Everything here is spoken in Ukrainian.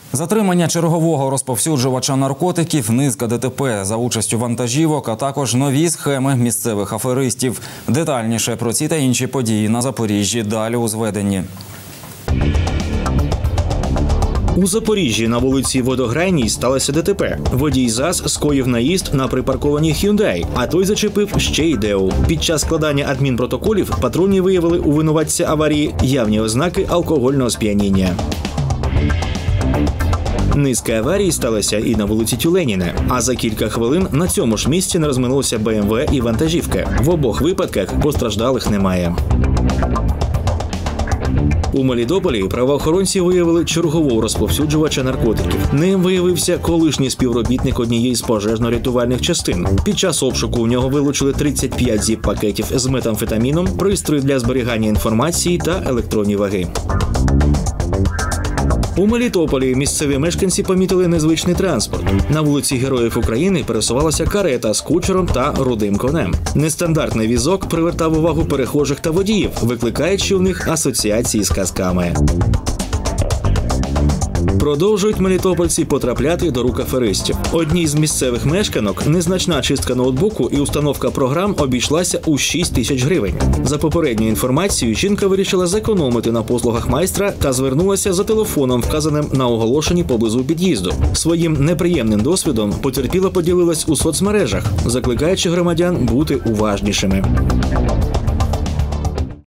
Затримання чергового розповсюджувача наркотиків, низка ДТП за участю вантажівок, а також нові схеми місцевих аферистів. Детальніше про ці та інші події на Запоріжжі далі у зведенні. У Запоріжжі на вулиці Водограйній сталося ДТП. Водій ЗАЗ скоїв наїзд на припаркованій Hyundai, а той зачепив ще й Деу. Під час складання адмінпротоколів патрульні виявили у винуватця аварії явні ознаки алкогольного сп'яніння. Низка аварій сталася і на вулиці Тюленіна, а за кілька хвилин на цьому ж місці не розминулися БМВ і вантажівка. В обох випадках постраждалих немає. У Мелітополі правоохоронці виявили чергового розповсюджувача наркотиків. Ним виявився колишній співробітник однієї з пожежно-рятувальних частин. Під час обшуку у нього вилучили 35 зіп-пакетів з метамфетаміном, пристрої для зберігання інформації та електронні ваги. У Мелітополі місцеві мешканці помітили незвичний транспорт. На вулиці Героїв України пересувалася карета з кучером та рудим конем. Нестандартний візок привертав увагу перехожих та водіїв, викликаючи у них асоціації з казками. Продовжують мелітопольці потрапляти до рук аферистів. Одній з місцевих мешканок незначна чистка ноутбуку і установка програм обійшлася у 6 тисяч гривень. За попередньою інформацією, жінка вирішила зекономити на послугах майстра та звернулася за телефоном, вказаним на оголошенні поблизу під'їзду. Своїм неприємним досвідом потерпіла поділилась у соцмережах, закликаючи громадян бути уважнішими.